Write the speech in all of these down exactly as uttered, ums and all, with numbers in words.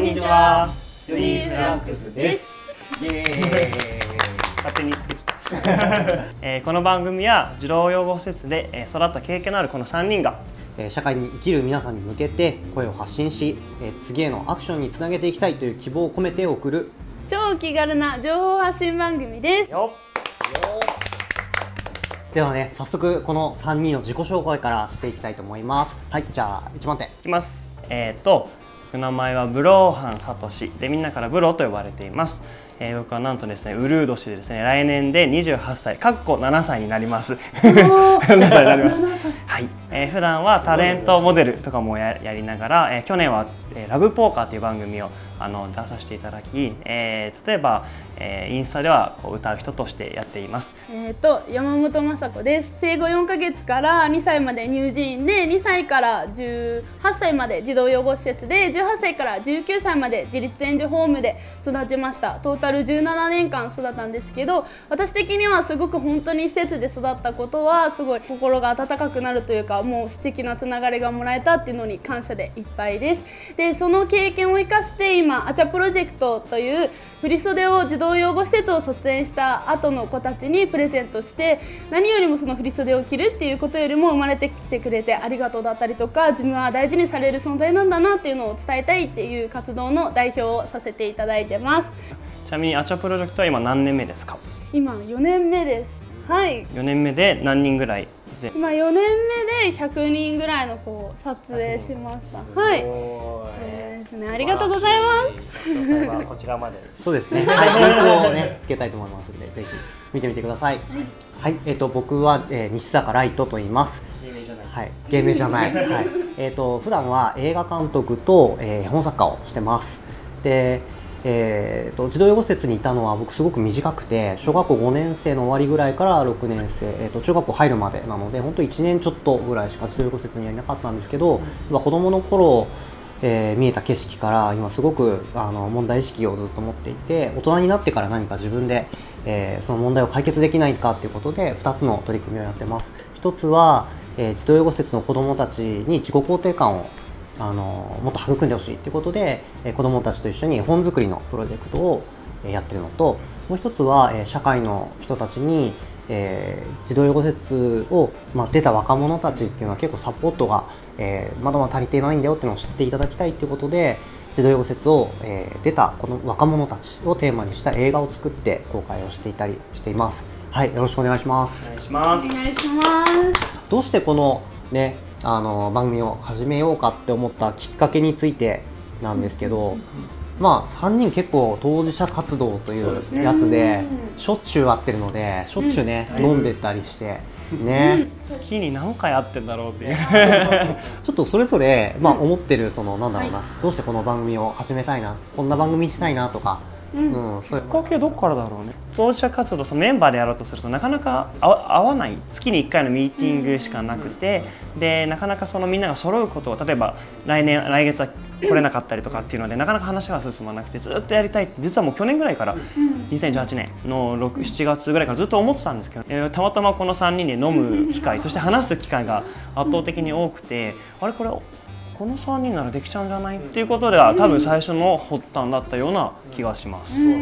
にちは、スリーフランクスです。イエーイ。勝手につけちゃった、えー、この番組は児童養護施設で育った経験のあるこのさんにんが社会に生きる皆さんに向けて声を発信し、次へのアクションにつなげていきたいという希望を込めて送る超気軽な情報発信番組です。 よではね、早速このさんにんの自己紹介からしていきたいと思います。はい、じゃあいちばん手いきます。えっ、ー、と名前はブローハンサトシで、みんなからブロと呼ばれています。えー、僕はなんとですね、ウルー年でですね、来年でにじゅうはっさい、かっこななさいになります。ななさいになります。はい。えー、普段はタレントモデルとかも や, やりながら、えー、去年は、えー、ラブポーカーという番組をあの出させていただき、えー、例えば、えー、インスタではこう歌う人としてやっています。 えっと山本雅子です。生後よんかげつからにさいまで乳児院で、にさいからじゅうはっさいまで児童養護施設で、じゅうはっさいからじゅうきゅうさいまで自立援助ホームで育ちました。トータルじゅうななねんかん育ったんですけど、私的にはすごく本当に施設で育ったことはすごい心が温かくなるというか、もう素敵なつながりがもらえたっていうのに感謝でいっぱいです。でその経験を生かして今アチャプロジェクトという振り袖を児童養護施設を卒園した後の子たちにプレゼントして、何よりもその振り袖を着るっていうことよりも生まれてきてくれてありがとうだったりとか、自分は大事にされる存在なんだなっていうのを伝えたいっていう活動の代表をさせていただいてます。 ちなみにアチャプロジェクトは今何年目ですか？ 今よねんめです。はい。 よねんめで何人ぐらい？ 今よねんめでひゃくにんぐらいの子を撮影しました。はい。そうですね。ありがとうございます。 こちらまで。 そうですね。はい、リンクをねつけたいと思いますので、ぜひ見てみてください。はい。はい、えっ、ー、と僕は、えー、西坂ライトと言います。 芸名じゃない。 はい。芸名じゃない。はい。えっ、ー、と普段は映画監督と、えー、本作家をしてます。で。えー、と児童養護施設にいたのは僕すごく短くて、小学校ごねんせいの終わりぐらいからろくねんせい、えー、と中学校入るまでなので、本当いちねんちょっとぐらいしか児童養護施設にはいなかったんですけど、うん、子どもの頃、えー、見えた景色から今すごくあの問題意識をずっと持っていて、大人になってから何か自分で、えー、その問題を解決できないかということでふたつの取り組みをやってます。ひとつは、えー、児童養護施設の子どもたちに自己肯定感をあのもっと育んでほしいということで、えー、子どもたちと一緒に絵本作りのプロジェクトを、えー、やってるのと、もう一つは、えー、社会の人たちに、えー、児童養護施設を、まあ、出た若者たちっていうのは結構サポートが、えー、まだまだ足りていないんだよっていうのを知っていただきたいということで、児童養護施設を、えー、出たこの若者たちをテーマにした映画を作って公開をしていたりしています。はい、よろしくお願いします。 お願いします。 お願いします。 どうしてこのねあの番組を始めようかって思ったきっかけについてなんですけど、まあさんにん結構当事者活動というやつでしょっちゅう会ってるので、しょっちゅうね、うん、飲んでたりしてね、 うん、月に何回会ってんだろうっていうちょっとそれぞれ、まあ、思ってるそのなんだろうな、はい、どうしてこの番組を始めたいな、こんな番組したいなとか。 うん、 きっかけどっからだろうね。当事者活動、そのメンバーでやろうとするとなかなか合わない、月にいっかいのミーティングしかなくて、でなかなかそのみんなが揃うことを、例えば来年来月は来れなかったりとかっていうのでなかなか話が進まなくて、ずっとやりたいって、実はもう去年ぐらいから、にせんじゅうはちねんのろく、しちがつぐらいからずっと思ってたんですけど、えー、たまたまこのさんにんで飲む機会、そして話す機会が圧倒的に多くて、あれこれこのさんにんならできちゃうんじゃないっていうことでは、多分最初の発端だったような気がします。うん、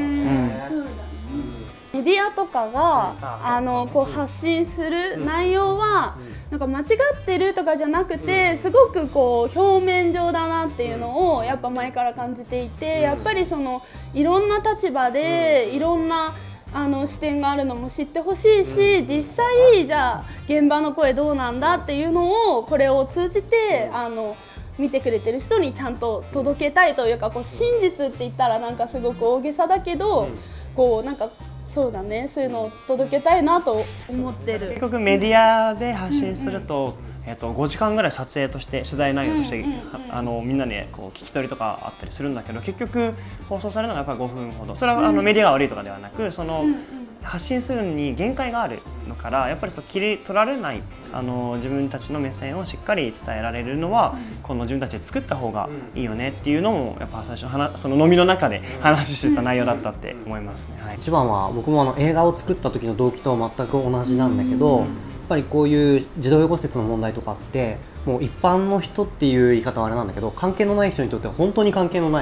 メディアとかがあのこう発信する内容はなんか間違ってるとかじゃなくて、すごくこう表面上だなっていうのをやっぱ前から感じていて、やっぱりそのいろんな立場でいろんなあの視点があるのも知ってほしいし、実際じゃあ現場の声どうなんだっていうのをこれを通じてあの見てくれてる人にちゃんと届けたいというか、こう真実って言ったらなんかすごく大げさだけど、こうなんかそうだね、そういうのを届けたいなと思ってる。 結局メディアで発信すると、えっとごじかんぐらい撮影として取材内容としてあのみんなでこう聞き取りとかあったりするんだけど、結局放送されるのがやっぱりごふんほど。それはあのメディアが悪いとかではなく、その発信するのに限界があるのから、やっぱりそう切り取られないあの自分たちの目線をしっかり伝えられるのは、この自分たちで作った方がいいよねっていうのもやっぱ最初のその飲みの中で話してた内容だったって思いますね。はい、 一番は僕もあの映画を作った時の動機と全く同じなんだけど、やっぱりこういう児童養護施設の問題とかってもう一般の人っていう言い方はあれなんだけど、関係のない人にとっては本当に関係のない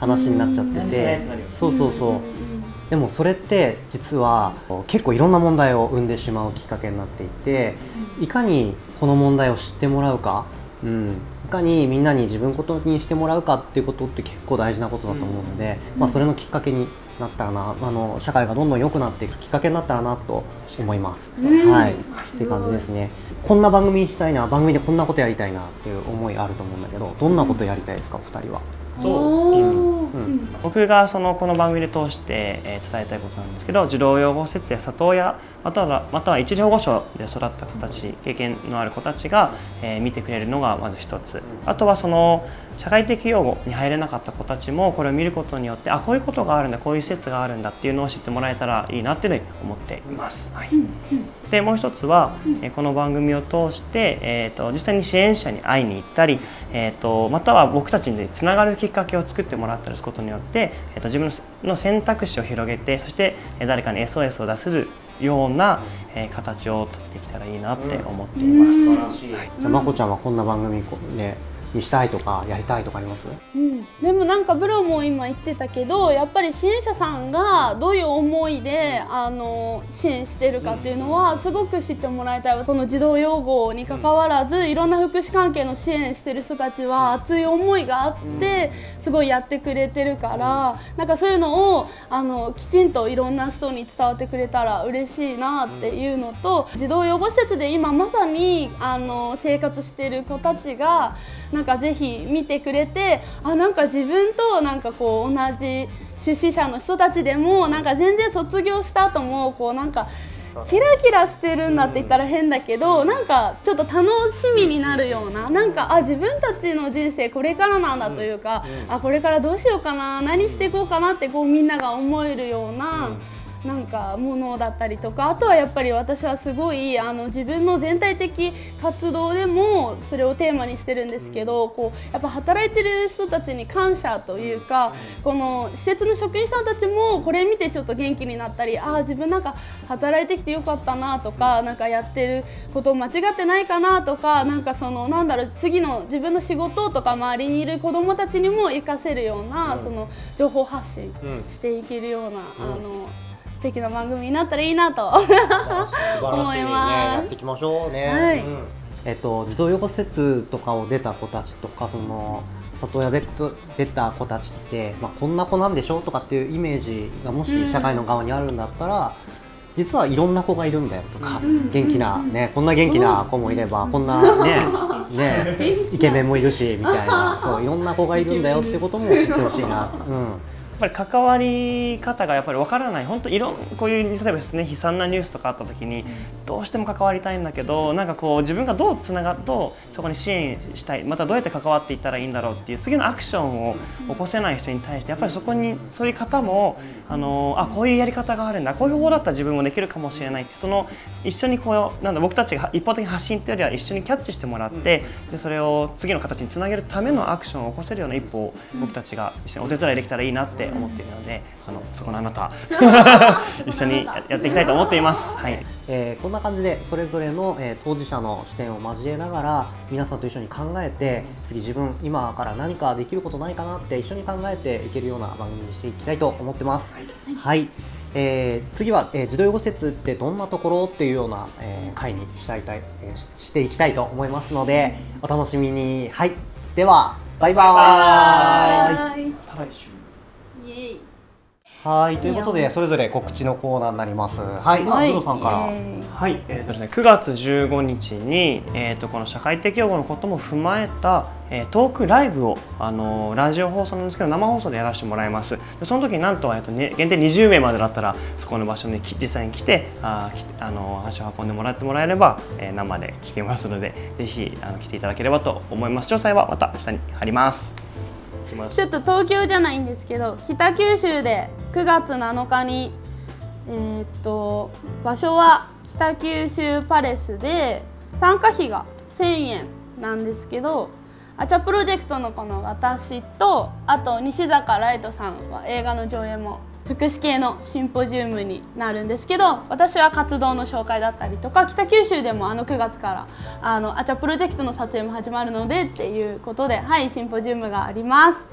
話になっちゃってて、そうそうそう。でもそれって実は結構いろんな問題を生んでしまうきっかけになっていて、いかにこの問題を知ってもらうか、うん、いかにみんなに自分ことにしてもらうかっていうことって結構大事なことだと思うので、まあ、それのきっかけになったらな、あの社会がどんどん良くなっていくきっかけになったらなと思います。はい、っていう感じですね。こんな番組にしたいな、番組でこんなことやりたいなっていう思いあると思うんだけど、どんなことやりたいですか、お二人は。 と、うんうん、僕がそのこの番組で通して、えー、伝えたいことなんですけど、児童養護施設や里親、またはまたは一時保護所で育った子たち、経験のある子たちが、えー、見てくれるのがまず一つ。あとはその社会的養護に入れなかった子たちもこれを見ることによって、あ、こういうことがあるんだ、こういう施設があるんだっていうのを知ってもらえたらいいなっていうふうに思っています。はい、でもう一つは、えー、この番組を通して、えー、と実際に支援者に会いに行ったり、えー、とまたは僕たちにつながるきっかけを作ってもらったりすることによって、えー、と自分の選択肢を広げて、そして誰かに エスオーエス を出せるような、えー、形を取っていけたらいいなって思っています。 素晴らしい。じゃあまこちゃんはこんな番組でにしたいとかやりたいとかあります？ うん、でもなんかブロも今言ってたけど、やっぱり支援者さんがどういう思いであの支援してるかっていうのはすごく知ってもらいたい。この児童養護に関わらずいろんな福祉関係の支援してる人たちは熱い思いがあってすごいやってくれてるから、なんかそういうのをあのきちんといろんな人に伝わってくれたら嬉しいなっていうのと、児童養護施設で今まさにあの生活してる子たちがなんかぜひ見てくれて、あ、なんか自分となんかこう同じ出資者の人たちでもなんか全然卒業した後もこうなんかキラキラしてるんだって言ったら変だけど、なんかちょっと楽しみになるような、なんかあ、自分たちの人生これからなんだというか、あ、これからどうしようかな、何していこうかなってこうみんなが思えるようななんかものだったりとか、あとはやっぱり私はすごいあの自分の全体的活動でもそれをテーマにしてるんですけど、こうやっぱ働いてる人たちに感謝というか、この施設の職員さんたちもこれ見てちょっと元気になったり、ああ自分なんか働いてきてよかったなとか、なんかやってること間違ってないかなとか、なんかそのなんだろう、次の自分の仕事とか周りにいる子どもたちにも活かせるような、その情報発信していけるような、あの素敵な番組になったらいいなと思います。 やっていきましょうね。はい、うん、えっと児童養護施設とかを出た子たちとか、その里親で出た子たちって、まあ、こんな子なんでしょうとかっていうイメージがもし社会の側にあるんだったら、うん、実はいろんな子がいるんだよとか、うん、元気な、ね、こんな元気な子もいれば、こんなねねイケメンもいるしみたいな、そういろんな子がいるんだよってことも知ってほしいな。うん、 やっぱり関わり方がやっぱり分からない、本当いろんこういう例えばですね、悲惨なニュースとかあった時にどうしても関わりたいんだけど、なんかこう自分がどうつながどうそこに支援したい、またどうやって関わっていったらいいんだろうっていう次のアクションを起こせない人に対して、やっぱりそこにそういう方もあのあこういうやり方があるんだ、こういう方法だったら自分もできるかもしれないって、その一緒にこうなんだ僕たちが一方的に発信というよりは一緒にキャッチしてもらって、でそれを次の形につなげるためのアクションを起こせるような一歩を僕たちが一緒にお手伝いできたらいいなって思っているので、あのそこのあなた一緒にやっていきたいと思っています。はい、 えー、こんな感じでそれぞれの、えー、当事者の視点を交えながら皆さんと一緒に考えて、次自分今から何かできることないかなって一緒に考えていけるような番組にしていきたいと思ってます。はい、はい、えー、次は、えー、児童養護施設ってどんなところっていうような、えー、回にしたいたい、えー、していきたいと思いますので、お楽しみに。はい、ではバイバーイ。 また来週。 はい、ということでそれぞれ告知のコーナーになります。はい、では工藤さんから。 はい、えーとですね、くがつじゅうごにちに、えー、とこの社会的養護のことも踏まえた、えー、トークライブを、あのー、ラジオ放送なんですけど生放送でやらせてもらいます。でその時になんと、えーとね、限定にじゅうめいまでだったらそこの場所に実際に来て、あきあのー、足を運んでもらってもらえれば、えー、生で聞けますので、ぜひあの来ていただければと思います。詳細はまた下に貼ります。 ちょっと東京じゃないんですけど、北九州でくがつなのかに、えー、っと場所は北九州パレスで、参加費がせんえんなんですけど、アチャプロジェクトのこの私と、あと西坂ライトさんは映画の上映も福祉系のシンポジウムになるんですけど、私は活動の紹介だったりとか、北九州でもあのくがつからあのアチャプロジェクトの撮影も始まるのでっていうことで、はい、シンポジウムがあります。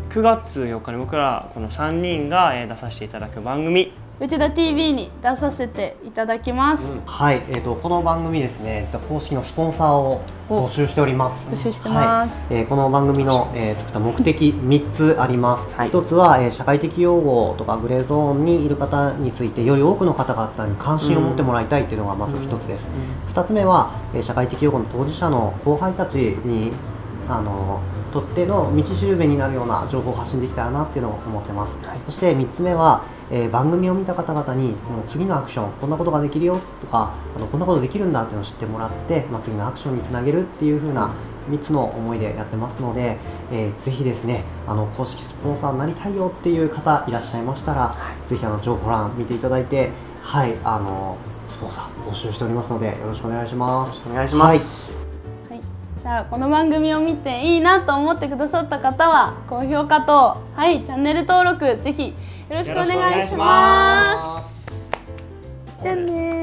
くがつよっかに僕らこのさんにんが出させていただく番組内田 ティーブイ に出させていただきます、うん、 はい、えーと、この番組ですね、実は公式のスポンサーを募集しております。 募集してます、 はい、えー、この番組の、えー、作った目的みっつあります。はい、ひとつは、えー、社会的養護とかグレーゾーンにいる方についてより多くの方々に関心を持ってもらいたいというのがまずひとつです。ふたつめは、えー、社会的養護の当事者の後輩たちにあのとっての道しるべになるような情報を発信できたらなっていうのを思ってます。はい、そしてみっつめは、えー、番組を見た方々にもう次のアクションこんなことができるよとかあのこんなことできるんだっていうのを知ってもらって、まあ、次のアクションにつなげるっていう風なみっつの思いでやってますので、えー、ぜひですねあの公式スポンサーになりたいよっていう方いらっしゃいましたら、はい、ぜひあの情報欄見ていただいて、はいあのスポンサー募集しておりますのでよろしくお願いします。 お願いします。 はい、じゃあこの番組を見ていいなと思ってくださった方は高評価と、はい、チャンネル登録ぜひよろしくお願いします。じゃあねー。